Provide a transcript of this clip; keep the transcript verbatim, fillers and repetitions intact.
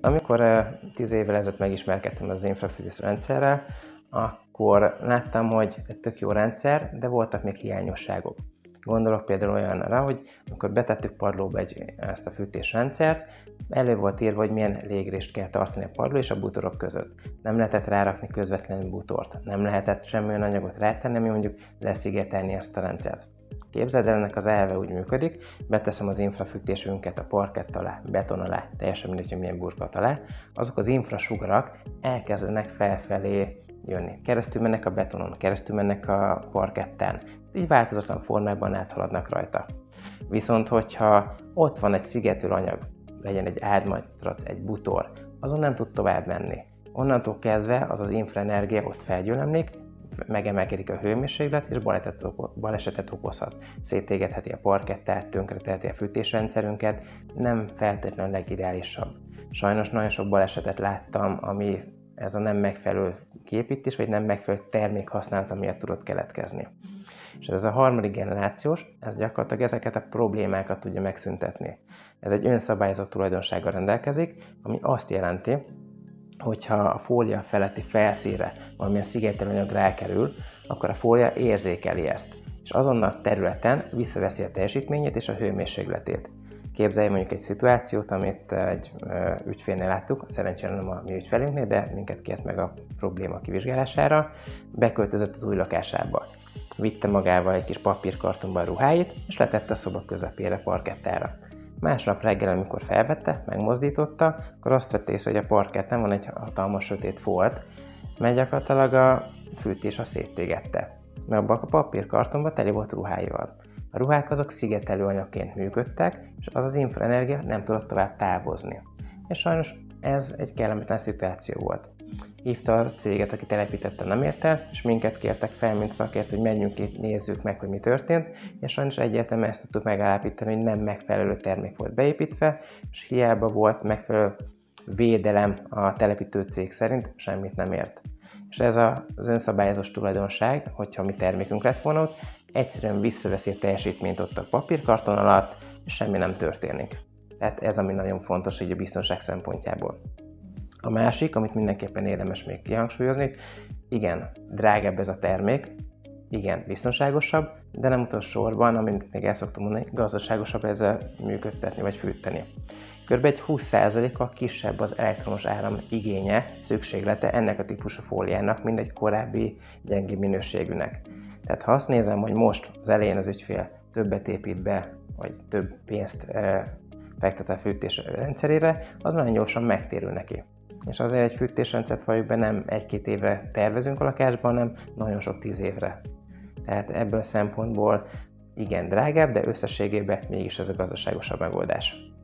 Amikor tíz évvel ezelőtt megismerkedtem az infrafűtés rendszerrel, akkor láttam, hogy ez tök jó rendszer, de voltak még hiányosságok. Gondolok például olyanra, hogy amikor betettük padlóba egy, ezt a fűtésrendszert, elő volt írva, hogy milyen légrést kell tartani a padló és a bútorok között. Nem lehetett rárakni közvetlenül bútort, nem lehetett semmilyen anyagot rátenni, ami mondjuk leszigetelni ezt a rendszert. Képzeld el, ennek az elve úgy működik, beteszem az infrafűtésünket a parkett alá, beton alá, teljesen mindegy, hogy milyen burkolat alá, azok az infrasugarak elkezdenek felfelé jönni. Keresztül mennek a betonon, keresztül mennek a parketten, így változatlan formában áthaladnak rajta. Viszont, hogyha ott van egy szigetelő anyag, legyen egy ágymatrac, egy bútor, azon nem tud tovább menni. Onnantól kezdve az az infraenergia ott felgyülemlik, megemelkedik a hőmérséklet, és balesetet okozhat. Szétégetheti a parkettát, tönkreteheti a fűtésrendszerünket, nem feltétlenül legideálisabb. Sajnos nagyon sok balesetet láttam, ami ez a nem megfelelő kiépítés, vagy nem megfelelő termék használata miatt tudott keletkezni. És ez a harmadik generációs, ez gyakorlatilag ezeket a problémákat tudja megszüntetni. Ez egy önszabályozó tulajdonsággal rendelkezik, ami azt jelenti, hogyha a fólia feletti felszínre valamilyen szigetelőanyag rákerül, akkor a fólia érzékeli ezt, és azon a területen visszaveszi a teljesítményét és a hőmérsékletét. Képzelj mondjuk egy szituációt, amit egy ügyfélnél láttuk, szerencsére nem a mi ügyfelünknél, de minket kért meg a probléma kivizsgálására, beköltözött az új lakásába. Vitte magával egy kis papírkartonban a ruháit, és letette a szoba közepére, parkettára. Másnap reggel, amikor felvette, megmozdította, akkor azt vette észre, hogy a parketten van egy hatalmas sötét folt, mert gyakorlatilag a fűtés a széttégette. Mert abban a papírkartonban teli volt ruháival. A ruhák azok szigetelőanyagként működtek, és az az infraenergia nem tudott tovább távozni. És sajnos ez egy kellemetlen szituáció volt. Hívta a céget, aki telepítette, nem ért el, és minket kértek fel, mint szakért, hogy menjünk ki, nézzük meg, hogy mi történt, és sajnos egyértelműen ezt tudtuk megállapítani, hogy nem megfelelő termék volt beépítve, és hiába volt megfelelő védelem a telepítő cég szerint, semmit nem ért. És ez az önszabályozós tulajdonság, hogyha mi termékünk lett volna ott, egyszerűen visszaveszi a teljesítményt ott a papírkarton alatt, és semmi nem történik. Tehát ez, ami nagyon fontos így a biztonság szempontjából. A másik, amit mindenképpen érdemes még kihangsúlyozni, igen, drágább ez a termék, igen, biztonságosabb, de nem utolsó sorban, amit még el szoktam mondani, gazdaságosabb ezzel működtetni vagy fűteni. Körülbelül egy húsz százalékkal kisebb az elektromos áram igénye, szükséglete ennek a típusú fóliának, mint egy korábbi gyengébb minőségűnek. Tehát ha azt nézem, hogy most az elején az ügyfél többet épít be, vagy több pénzt e, fektet a fűtés rendszerére, az nagyon gyorsan megtérül neki. És azért egy fűtésrendszert valljuk be, nem egy-két évre tervezünk a lakásban, hanem nagyon sok tíz évre. Tehát ebből a szempontból igen drágább, de összességében mégis ez a gazdaságosabb megoldás.